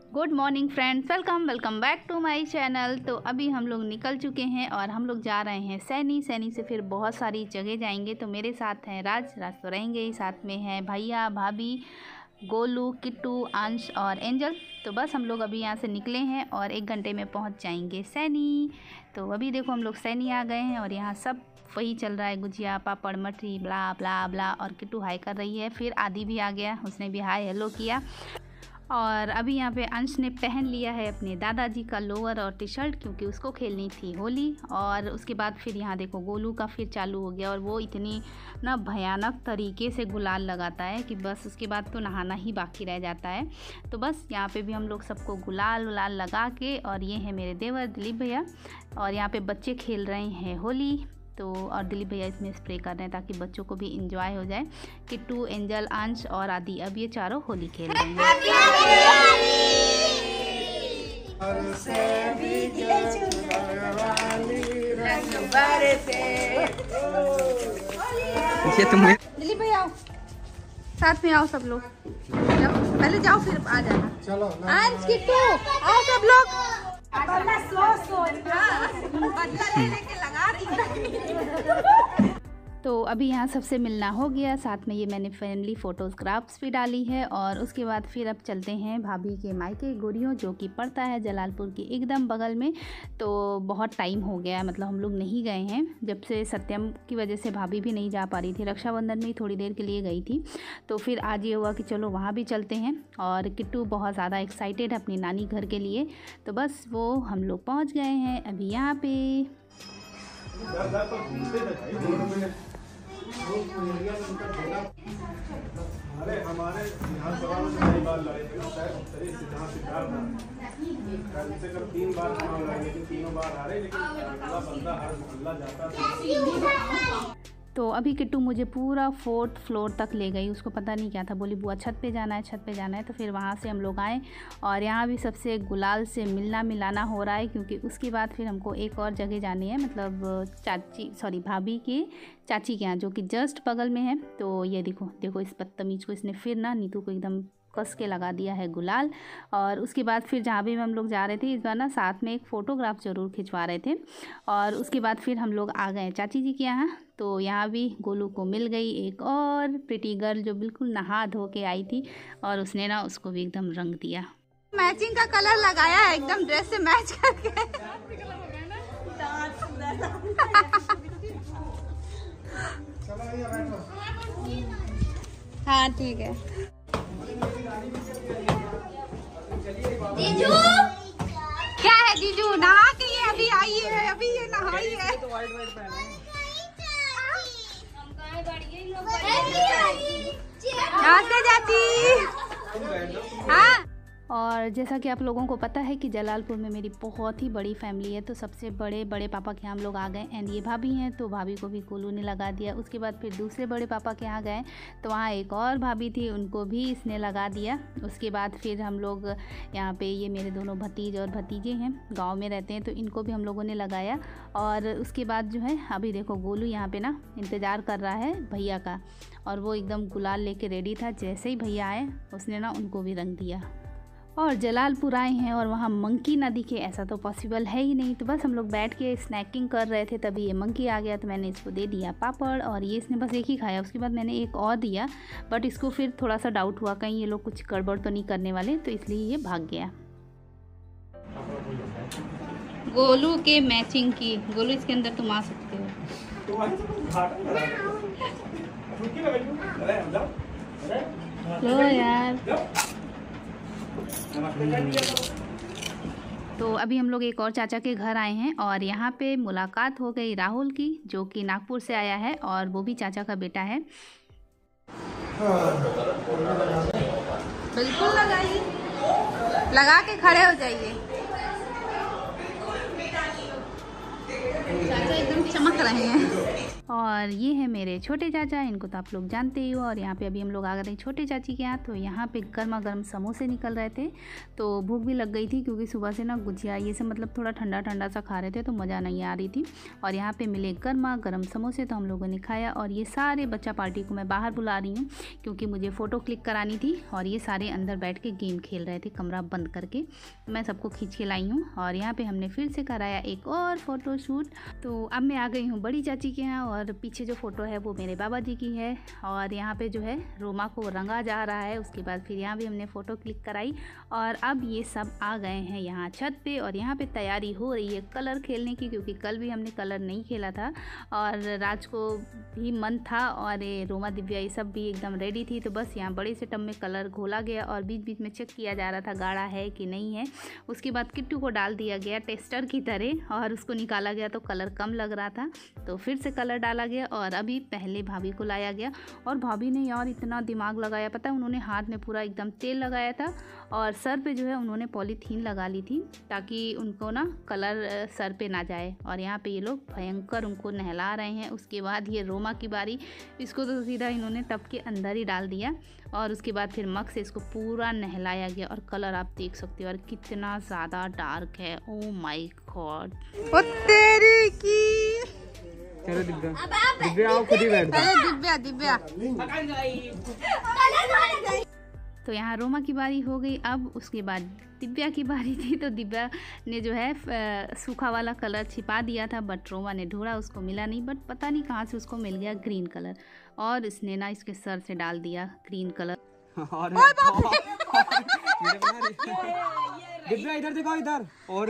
Good morning friends, welcome back to my channel. तो अभी हम लोग निकल चुके हैं और हम लोग जा रहे हैं सैनी से फिर बहुत सारी जगह जाएंगे। तो मेरे साथ हैं राज तो रहेंगे ही, साथ में हैं भैया, भाभी, गोलू, किट्टू, अंश और एंजल। तो बस हम लोग अभी यहाँ से निकले हैं और 1 घंटे में पहुँच जाएंगे सैनी। तो अभी देखो हम लोग सैनी आ गए हैं और यहाँ सब वही चल रहा है, गुजिया, पापड़, मठरी, ब्ला ब्ला ब्ला। और किट्टू हाई कर रही है, फिर आदि भी आ गया, उसने भी हाई हेलो किया। और अभी यहाँ पे अंश ने पहन लिया है अपने दादाजी का लोअर और टी शर्ट, क्योंकि उसको खेलनी थी होली। और उसके बाद फिर यहाँ देखो गोलू का फिर चालू हो गया और वो इतनी ना भयानक तरीके से गुलाल लगाता है कि बस उसके बाद तो नहाना ही बाकी रह जाता है। तो बस यहाँ पे भी हम लोग सबको गुलाल लगा के, और ये है मेरे देवर दिलीप भैया, और यहाँ पे बच्चे खेल रहे हैं होली। तो और दिलीप भैया इसमें स्प्रे कर रहे हैं ताकि बच्चों को भी इंजॉय हो जाए। किट्टू, एंजल, अंश और आदि अब ये चारों होली खेल रहे हैं। दिलीप भैया आओ, साथ में आओ सब लोग, पहले जाओ फिर आ जाना। चलो अंश, किट्टू आओ सब लोग। बदला लेने के लगा रही। तो अभी यहाँ सबसे मिलना हो गया, साथ में ये मैंने फैमिली फोटोग्राफ्स भी डाली है। और उसके बाद फिर अब चलते हैं भाभी के मायके गोरियों, जो कि पड़ता है जलालपुर के एकदम बगल में। तो बहुत टाइम हो गया, मतलब हम लोग नहीं गए हैं जब से सत्यम की वजह से भाभी भी नहीं जा पा रही थी। रक्षाबंधन में ही थोड़ी देर के लिए गई थी, तो फिर आज ये हुआ कि चलो वहाँ भी चलते हैं। और किट्टू बहुत ज़्यादा एक्साइटेड है अपनी नानी घर के लिए। तो बस वो हम लोग पहुँच गए हैं अभी यहाँ पे। अरे हमारे विधानसभा में कई बार लड़े थे, कम से कम 3 बार चुनाव लड़े, लेकिन तीनों बार हारे। लेकिन अगला बंदा हर मोहल्ला जाता था। तो अभी किट्टू मुझे पूरा 4th फ्लोर तक ले गई, उसको पता नहीं क्या था, बोली बुआ छत पे जाना है। तो फिर वहाँ से हम लोग आए और यहाँ भी सबसे गुलाल से मिलाना हो रहा है, क्योंकि उसके बाद फिर हमको एक और जगह जानी है, मतलब भाभी की चाची के यहाँ, जो कि जस्ट बगल में है। तो ये देखो इस बदतमीज को, इसने फिर ना नीतू को एकदम कस के लगा दिया है गुलाल। और उसके बाद फिर जहाँ भी हम लोग जा रहे थे, इस बार ना साथ में एक फ़ोटोग्राफ ज़रूर खिंचवा रहे थे। और उसके बाद फिर हम लोग आ गए चाची जी के यहाँ। तो यहाँ भी गोलू को मिल गई एक और प्रिटी गर्ल, जो बिल्कुल नहा धो के आई थी, और उसने ना उसको भी एकदम रंग दिया। मैचिंग का कलर लगाया है एकदम, ड्रेस से मैच करके। हाँ ठीक है। जीजू क्या है, जीजू नहा के ये अभी आई है, अभी ये नहाई है। जाते जाती। हाँ, और जैसा कि आप लोगों को पता है कि जलालपुर में मेरी बहुत ही बड़ी फैमिली है। तो सबसे बड़े पापा के यहाँ हम लोग आ गए, एंड ये भाभी हैं, तो भाभी को भी गोलू ने लगा दिया। उसके बाद फिर दूसरे बड़े पापा के यहाँ गए, तो वहाँ एक और भाभी थी, उनको भी इसने लगा दिया। उसके बाद फिर हम लोग यहाँ पे, ये मेरे दोनों भतीज और भतीजे हैं, गाँव में रहते हैं, तो इनको भी हम लोगों ने लगाया। और उसके बाद जो है अभी देखो गोलू यहाँ पे ना इंतज़ार कर रहा है भैया का, और वो एकदम गुलाल लेके रेडी था। जैसे ही भैया आए उसने ना उनको भी रंग दिया। और जलालपुर आए हैं और वहाँ मंकी ना दिखे, ऐसा तो पॉसिबल है ही नहीं। तो बस हम लोग बैठ के स्नैकिंग कर रहे थे, तभी ये मंकी आ गया। तो मैंने इसको दे दिया पापड़, और ये इसने बस एक ही खाया। उसके बाद मैंने एक और दिया, बट इसको फिर थोड़ा सा डाउट हुआ कहीं ये लोग कुछ गड़बड़ तो नहीं करने वाले, तो इसलिए ये भाग गया। गोलू के मैचिंग की, गोलू इसके अंदर तुम आ सकते हो। लो यार। तो अभी हम लोग एक और चाचा के घर आए हैं, और यहाँ पे मुलाकात हो गई राहुल की, जो कि नागपुर से आया है, और वो भी चाचा का बेटा है। बिल्कुल लगाइए, लगा के खड़े हो जाइए। चाचा एकदम चमक रहे हैं। और ये है मेरे छोटे चाचा, इनको तो आप लोग जानते ही हो। और यहाँ पे अभी हम लोग आ गए छोटे चाची के यहाँ। तो यहाँ पे गर्मा गर्म समोसे निकल रहे थे, तो भूख भी लग गई थी क्योंकि सुबह से ना गुजिया ये सब मतलब थोड़ा ठंडा ठंडा सा खा रहे थे तो मज़ा नहीं आ रही थी। और यहाँ पे मिले गर्मा गर्म समोसे तो हम लोगों ने खाया। और ये सारे बच्चा पार्टी को मैं बाहर बुला रही हूँ क्योंकि मुझे फ़ोटो क्लिक करानी थी। और ये सारे अंदर बैठ के गेम खेल रहे थे कमरा बंद करके, मैं सबको खींच के लाई हूँ। और यहाँ पे हमने फिर से कराया एक और फ़ोटो शूट। तो अब मैं आ गई हूँ बड़ी चाची के यहाँ और पीछे जो फ़ोटो है वो मेरे बाबा जी की है। और यहाँ पे जो है रोमा को रंगा जा रहा है। उसके बाद फिर यहाँ भी हमने फ़ोटो क्लिक कराई और अब ये सब आ गए हैं यहाँ छत पे। और यहाँ पे तैयारी हो रही है कलर खेलने की, क्योंकि कल भी हमने कलर नहीं खेला था और राज को भी मन था और रोमा दिव्या ये सब भी एकदम रेडी थी। तो बस यहाँ बड़े से टब में कलर घोला गया और बीच बीच में चेक किया जा रहा था गाढ़ा है कि नहीं है। उसके बाद किट्टू को डाल दिया गया टेस्टर की तरह और उसको निकाला गया तो कलर कम लग रहा था, तो फिर से कलर डाला गया। और अभी पहले भाभी को लाया गया और भाभी ने यार इतना दिमाग लगाया, पता है उन्होंने हाथ में पूरा एकदम तेल लगाया था और सर पे जो है उन्होंने पॉलीथीन लगा ली थी ताकि उनको ना कलर सर पे ना जाए। और यहाँ पे ये लोग भयंकर उनको नहला रहे हैं। उसके बाद ये रोमा की बारी, इसको तो सीधा इन्होंने टब के अंदर ही डाल दिया और उसके बाद फिर मग से इसको पूरा नहलाया गया। और कलर आप देख सकते हो और कितना ज़्यादा डार्क है, ओ माय गॉड। ओ तेरी की, चलो दिव्या, दिव्या आओ खुद ही बैठ जाओ। दिव्या दिव्या तो यहाँ रोमा की बारी हो गई। अब उसके बाद दिव्या की बारी थी, तो दिव्या ने जो है सूखा वाला कलर छिपा दिया था बट रोमा ने ढूंढा, उसको मिला नहीं। बट पता नहीं कहाँ से उसको मिल गया ग्रीन कलर और इसने ना इसके सर से डाल दिया ग्रीन कलर। दिव्या इधर देखो, इधर। और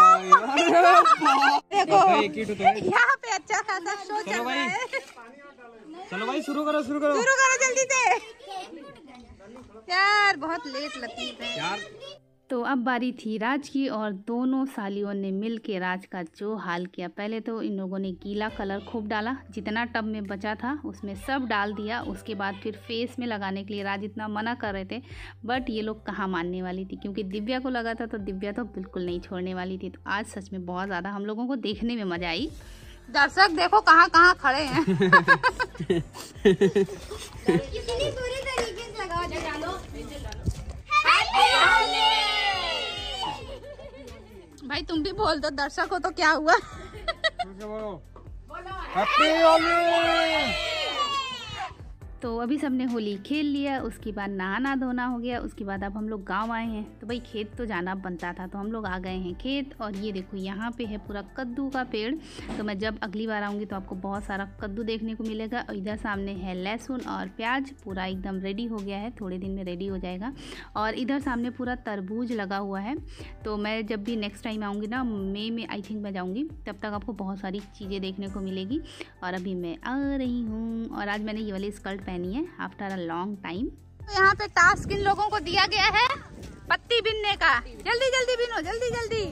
देखो यहाँ पे अच्छा खासा शो चल रहा है। चलो भाई शुरू करो जल्दी से यार, बहुत लेट लतीफ है यार। तो अब बारी थी राज की और दोनों सालियों ने मिल के राज का जो हाल किया। पहले तो इन लोगों ने गीला कलर खूब डाला, जितना टब में बचा था उसमें सब डाल दिया। उसके बाद फिर फेस में लगाने के लिए राज इतना मना कर रहे थे बट ये लोग कहाँ मानने वाली थी, क्योंकि दिव्या को लगा था तो दिव्या तो बिल्कुल नहीं छोड़ने वाली थी। तो आज सच में बहुत ज़्यादा हम लोगों को देखने में मज़ा आई। दर्शक देखो कहाँ कहाँ खड़े हैं। कितनी पूरी तरीके से लगाओ, डालो। भाई तुम भी बोल दो, दर्शक हो तो क्या हुआ। हैप्पी होली। तो अभी सबने होली खेल लिया, उसके बाद नहाना धोना हो गया। उसके बाद अब हम लोग गांव आए हैं, तो भाई खेत तो जाना बनता था तो हम लोग आ गए हैं खेत। और ये देखो यहाँ पे है पूरा कद्दू का पेड़, तो मैं जब अगली बार आऊँगी तो आपको बहुत सारा कद्दू देखने को मिलेगा। और इधर सामने है लहसुन और प्याज, पूरा एकदम रेडी हो गया है, थोड़े दिन में रेडी हो जाएगा। और इधर सामने पूरा तरबूज लगा हुआ है। तो मैं जब भी नेक्स्ट टाइम आऊँगी ना, मई में आई थिंक मैं जाऊँगी, तब तक आपको बहुत सारी चीज़ें देखने को मिलेगी। और अभी मैं आ रही हूँ और आज मैंने ये वाली स्कर्ट पहनी है आफ्टर अ लॉन्ग टाइम। तो यहाँ पे टास्क इन लोगों को दिया गया है पत्ती बिनने का। जल्दी जल्दी बिनो, जल्दी जल्दी।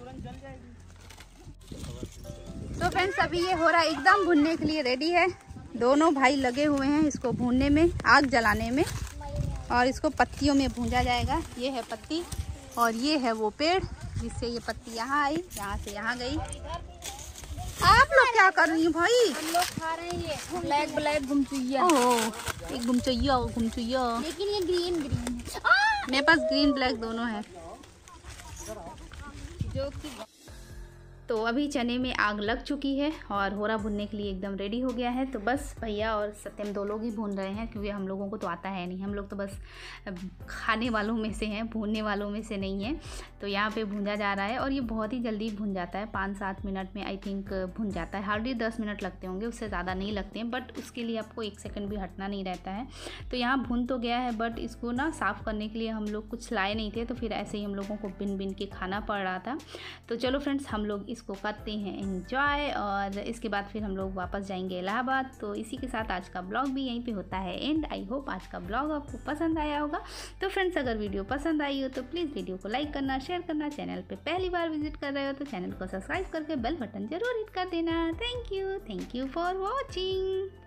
तो फ्रेंड्स अभी ये हो रहा है एकदम भुनने के लिए रेडी है। दोनों भाई लगे हुए हैं इसको भूनने में, आग जलाने में, और इसको पत्तियों में भूंजा जाएगा। ये है पत्ती और ये है वो पेड़ जिससे ये पत्ती यहाँ आई, यहाँ से यहाँ गई। आप लोग क्या कर रही हैं भाई? हम लोग खा रहे हैं ये ब्लैक ब्लैक गुमचुइया। ओह एक गुमचुइया लेकिन ये ग्रीन ग्रीन है। मेरे पास ग्रीन ब्लैक दोनों है। जो कि तो अभी चने में आग लग चुकी है और होरा भुनने के लिए एकदम रेडी हो गया है। तो बस भैया और सत्यम दो लोग ही भून रहे हैं क्योंकि हम लोगों को तो आता है नहीं, हम लोग तो बस खाने वालों में से हैं, भूनने वालों में से नहीं है। तो यहाँ पे भूंजा जा रहा है और ये बहुत ही जल्दी भुन जाता है, 5-7 मिनट में आई थिंक भुन जाता है। हार्डली 10 मिनट लगते होंगे, उससे ज़्यादा नहीं लगते हैं, बट उसके लिए आपको 1 सेकंड भी हटना नहीं रहता है। तो यहाँ भुन तो गया है बट इसको ना साफ़ करने के लिए हम लोग कुछ लाए नहीं थे, तो फिर ऐसे ही हम लोगों को बिन बिन के खाना पड़ रहा था। तो चलो फ्रेंड्स हम लोग इसको करते हैं एंजॉय और इसके बाद फिर हम लोग वापस जाएंगे इलाहाबाद। तो इसी के साथ आज का ब्लॉग भी यहीं पे होता है एंड। आई होप आज का ब्लॉग आपको पसंद आया होगा। तो फ्रेंड्स अगर वीडियो पसंद आई हो तो प्लीज़ वीडियो को लाइक करना, शेयर करना, चैनल पे पहली बार विजिट कर रहे हो तो चैनल को सब्सक्राइब करके बेल बटन जरूर हिट कर देना। Thank you for watching.